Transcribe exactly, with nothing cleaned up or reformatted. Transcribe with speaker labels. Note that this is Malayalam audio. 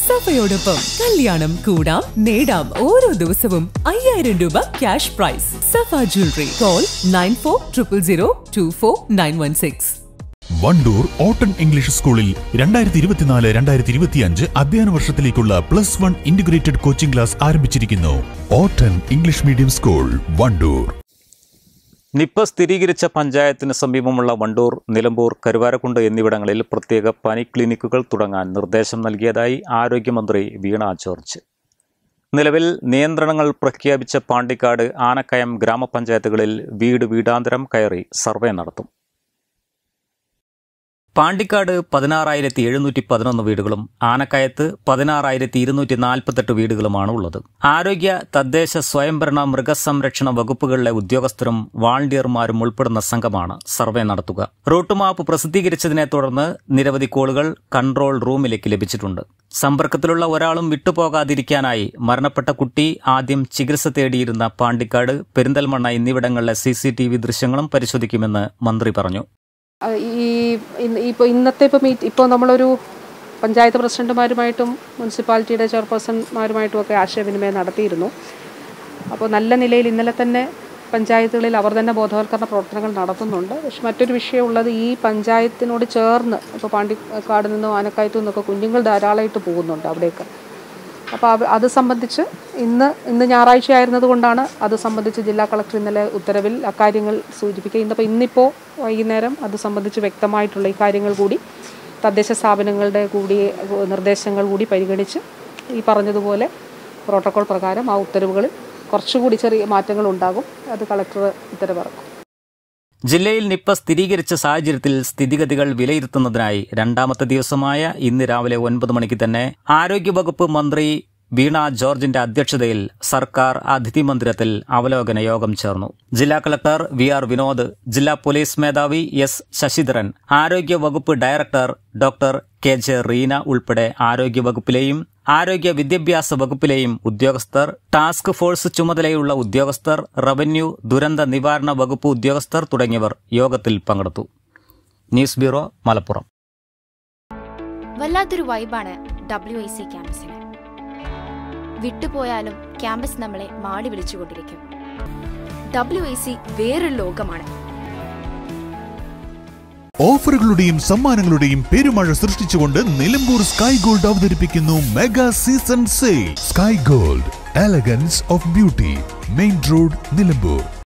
Speaker 1: സഫയോടൊപ്പം കല്യാണം കൂടാം നേടാം ഓരോ ദിവസവും അയ്യായിരം രൂപ cash prize. Safa jewellery. Call nine four triple zero two four nine one six.
Speaker 2: Wandoor ഓട്ടൺ ഇംഗ്ലീഷ് സ്കൂളിൽ രണ്ടായിരത്തി ഇരുപത്തിനാല് രണ്ടായിരത്തി ഇരുപത്തിയഞ്ച് അധ്യയന വർഷത്തിലേക്കുള്ള plus one integrated coaching class ആരംഭിച്ചിരിക്കുന്നു. ഓട്ടൺ English medium school, Wandoor.
Speaker 3: Nipah സ്ഥിരീകരിച്ച പഞ്ചായത്തിന് സമീപമുള്ള വണ്ടൂർ, നിലമ്പൂർ, കരുവാരക്കുണ്ട് എന്നിവിടങ്ങളിൽ പ്രത്യേക പനി ക്ലിനിക്കുകൾ തുടങ്ങാൻ നിർദ്ദേശം നൽകിയതായി ആരോഗ്യമന്ത്രി വീണ ജോർജ്. നിലവിൽ നിയന്ത്രണങ്ങൾ പ്രഖ്യാപിച്ച പാണ്ടിക്കാട്, ആനക്കയം ഗ്രാമപഞ്ചായത്തുകളിൽ വീട് വീടാന്തരം കയറി സർവേ നടത്തും. പാണ്ടിക്കാട് പതിനാറായിരത്തി എഴുന്നൂറ്റി പതിനൊന്ന് വീടുകളും ആനക്കയത്ത് പതിനാറായിരത്തി ഇരുന്നൂറ്റി നാൽപ്പത്തെട്ട് വീടുകളുമാണ് ഉള്ളത്. ആരോഗ്യ, തദ്ദേശ സ്വയംഭരണ, മൃഗസംരക്ഷണ വകുപ്പുകളിലെ ഉദ്യോഗസ്ഥരും വാളണ്ടിയർമാരും ഉൾപ്പെടുന്ന സംഘമാണ് സർവേ നടത്തുക. റൂട്ട് മാപ്പ് പ്രസിദ്ധീകരിച്ചതിനെ തുടർന്ന് നിരവധി കോളുകൾ കൺട്രോൾ റൂമിലേക്ക് ലഭിച്ചിട്ടുണ്ട്. സമ്പർക്കത്തിലുള്ള ഒരാളും വിട്ടുപോകാതിരിക്കാനായി മരണപ്പെട്ട കുട്ടി ആദ്യം ചികിത്സ തേടിയിരുന്ന പാണ്ടിക്കാട്, പെരിന്തൽമണ്ണ എന്നിവിടങ്ങളിലെ സി സി ടി വി ദൃശ്യങ്ങളും പരിശോധിക്കുമെന്ന് മന്ത്രി പറഞ്ഞു.
Speaker 4: ഈ ഇപ്പോൾ ഇന്നത്തെ ഇപ്പോൾ മീറ്റ് ഇപ്പോൾ നമ്മളൊരു പഞ്ചായത്ത് പ്രസിഡന്റുമാരുമായിട്ടും മുനിസിപ്പാലിറ്റിയുടെ ചെയർപേഴ്സൺമാരുമായിട്ടും ഒക്കെ ആശയവിനിമയം നടത്തിയിരുന്നു. അപ്പോൾ നല്ല നിലയിൽ ഇന്നലെ തന്നെ പഞ്ചായത്തുകളിൽ അവർ തന്നെ ബോധവൽക്കരണ പ്രവർത്തനങ്ങൾ നടത്തുന്നുണ്ട്. പക്ഷെ മറ്റൊരു വിഷയമുള്ളത്, ഈ പഞ്ചായത്തിനോട് ചേർന്ന് ഇപ്പോൾ പാണ്ടിക്കാട് നിന്നും ആനക്കയത്തു നിന്നൊക്കെ കുഞ്ഞുങ്ങൾ ധാരാളമായിട്ട് പോകുന്നുണ്ട് അവിടേക്ക്. അപ്പോൾ അത് സംബന്ധിച്ച് ഇന്ന് ഇന്ന് ഞായറാഴ്ച ആയിരുന്നത് കൊണ്ടാണ് അത് സംബന്ധിച്ച് ജില്ലാ കളക്ടർ ഇന്നലെ ഉത്തരവിൽ അക്കാര്യങ്ങൾ സൂചിപ്പിക്കുക. ഇന്നിപ്പോൾ ഇന്നിപ്പോൾ വൈകുന്നേരം അത് സംബന്ധിച്ച് വ്യക്തമായിട്ടുള്ള ഈ കാര്യങ്ങൾ കൂടി തദ്ദേശ സ്ഥാപനങ്ങളുടെ കൂടി നിർദ്ദേശങ്ങൾ കൂടി പരിഗണിച്ച് ഈ പറഞ്ഞതുപോലെ പ്രോട്ടോകോൾ പ്രകാരം ആ ഉത്തരവുകളിൽ കുറച്ചുകൂടി ചെറിയ മാറ്റങ്ങൾ ഉണ്ടാകും. അത് കളക്ടർ ഉത്തരവിറക്കും.
Speaker 3: ജില്ലയിൽ നിപ്പ സ്ഥിരീകരിച്ച സാഹചര്യത്തിൽ സ്ഥിതിഗതികൾ വിലയിരുത്തുന്നതിനായി രണ്ടാമത്തെ ദിവസമായ ഇന്ന് രാവിലെ ഒൻപത് മണിക്ക് തന്നെ ആരോഗ്യവകുപ്പ് മന്ത്രി വീണ ജോർജിന്റെ അധ്യക്ഷതയിൽ സർക്കാർ അതിഥി മന്ദിരത്തിൽ അവലോകന യോഗം ചേർന്നു. ജില്ലാ കളക്ടർ വി ആർ വിനോദ്, ജില്ലാ പോലീസ് മേധാവി എസ് ശശിധരൻ, ആരോഗ്യവകുപ്പ് director doctor K J Reena ഉൾപ്പെടെ ആരോഗ്യവകുപ്പിലെയും ആരോഗ്യ വിദ്യാഭ്യാസ വകുപ്പിലെയും ഉദ്യോഗസ്ഥർ, ടാസ്ക് ഫോഴ്സ് ചുമതലയുള്ള ഉദ്യോഗസ്ഥർ, റവന്യൂ, ദുരന്ത നിവാരണ വകുപ്പ് ഉദ്യോഗസ്ഥർ തുടങ്ങിയവർ യോഗത്തിൽ പങ്കെടുത്തു. News bureau, Malappuram.
Speaker 5: വല്ലാത്തൊരു വൈബാണ് ഡബ്ല്യു ഐ സി ക്യാമ്പസിന്. വിട്ടുപോയാലും ക്യാമ്പസ് നമ്മളെ മാടി വിളിച്ചുകൊണ്ടിരിക്കും. ഡബ്ല്യു ഐ സി വേറൊരു ലോകമാണ്.
Speaker 2: ഓഫറുകളുടെയും സമ്മാനങ്ങളുടെയും പെരുമഴ സൃഷ്ടിച്ചുകൊണ്ട് നിലമ്പൂർ സ്കൈ ഗോൾഡ് അവതരിപ്പിക്കുന്നു mega season sale. Sky gold, elegance of beauty, main road, Nilambur.